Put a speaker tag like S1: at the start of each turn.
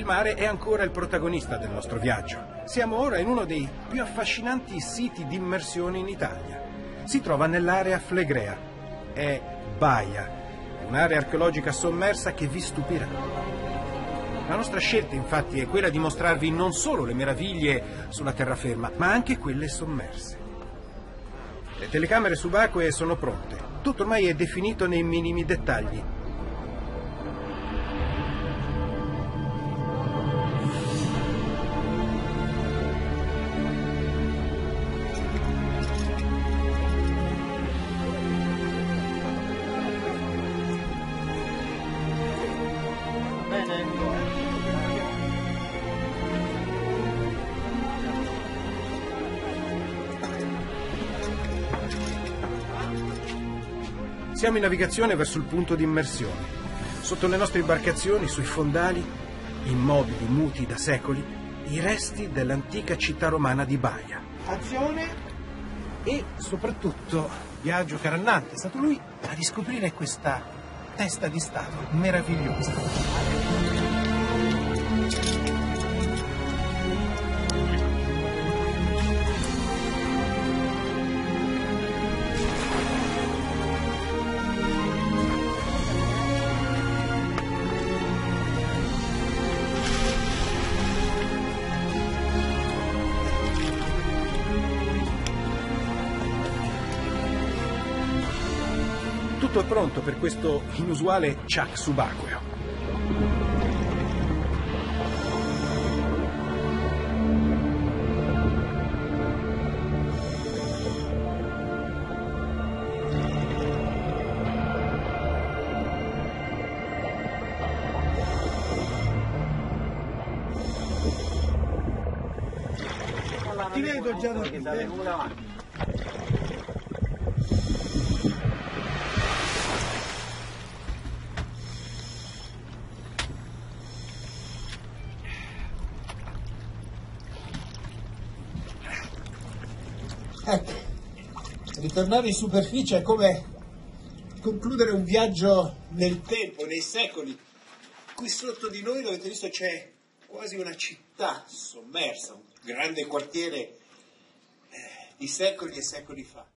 S1: mare è ancora il protagonista del nostro viaggio. Siamo ora in uno dei più affascinanti siti di immersione in Italia. Si trova nell'area Flegrea. È Baia, un'area archeologica sommersa che vi stupirà. La nostra scelta, infatti, è quella di mostrarvi non solo le meraviglie sulla terraferma, ma anche quelle sommerse. Le telecamere subacquee sono pronte. Tutto ormai è definito nei minimi dettagli. Siamo in navigazione verso il punto di immersione. Sotto le nostre imbarcazioni, sui fondali, immobili muti da secoli, i resti dell'antica città romana di Baia. Azione e soprattutto Biagio Carannante. È stato lui a riscoprire questa testa di Stato meravigliosa. Tutto è pronto per questo inusuale ciak subacqueo. Ti vedo già da qui. Ecco, ritornare in superficie è come concludere un viaggio nel tempo, nei secoli. Qui sotto di noi, l'avete visto, c'è quasi una città sommersa, un grande quartiere di secoli e secoli fa.